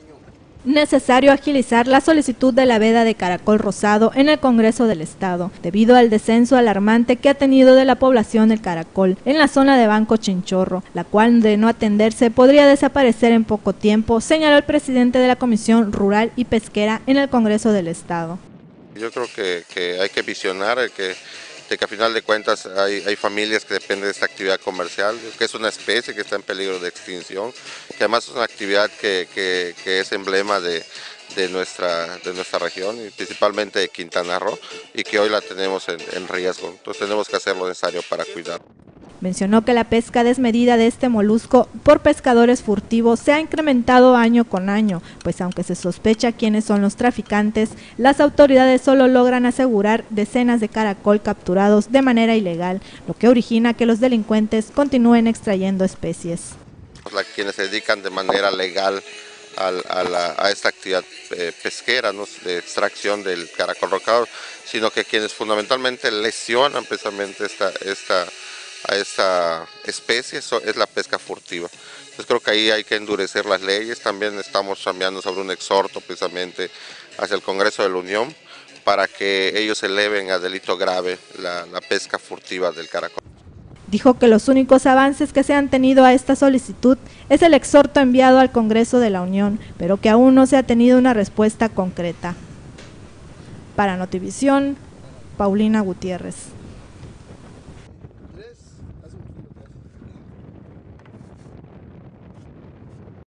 Necesario agilizar la solicitud de la veda de caracol rosado en el Congreso del Estado, debido al descenso alarmante que ha tenido de la población del caracol en la zona de Banco Chinchorro, la cual de no atenderse podría desaparecer en poco tiempo, señaló el presidente de la Comisión Rural y Pesquera en el Congreso del Estado. Yo creo que hay que visionar de que a final de cuentas hay familias que dependen de esta actividad comercial, que es una especie que está en peligro de extinción, que además es una actividad que es emblema de nuestra región y principalmente de Quintana Roo, y que hoy la tenemos en riesgo. Entonces tenemos que hacer lo necesario para cuidar. Mencionó que la pesca desmedida de este molusco por pescadores furtivos se ha incrementado año con año, pues aunque se sospecha quiénes son los traficantes, las autoridades solo logran asegurar decenas de caracol capturados de manera ilegal, lo que origina que los delincuentes continúen extrayendo especies. Quienes se dedican de manera legal a esta actividad pesquera, ¿no?, de extracción del caracol rosado, sino que quienes fundamentalmente lesionan precisamente a esta especie es la pesca furtiva. Entonces creo que ahí hay que endurecer las leyes. También estamos cambiando sobre un exhorto precisamente hacia el Congreso de la Unión para que ellos eleven a delito grave la pesca furtiva del caracol. Dijo que los únicos avances que se han tenido a esta solicitud es el exhorto enviado al Congreso de la Unión, pero que aún no se ha tenido una respuesta concreta. Para Notivisión, Paulina Gutiérrez.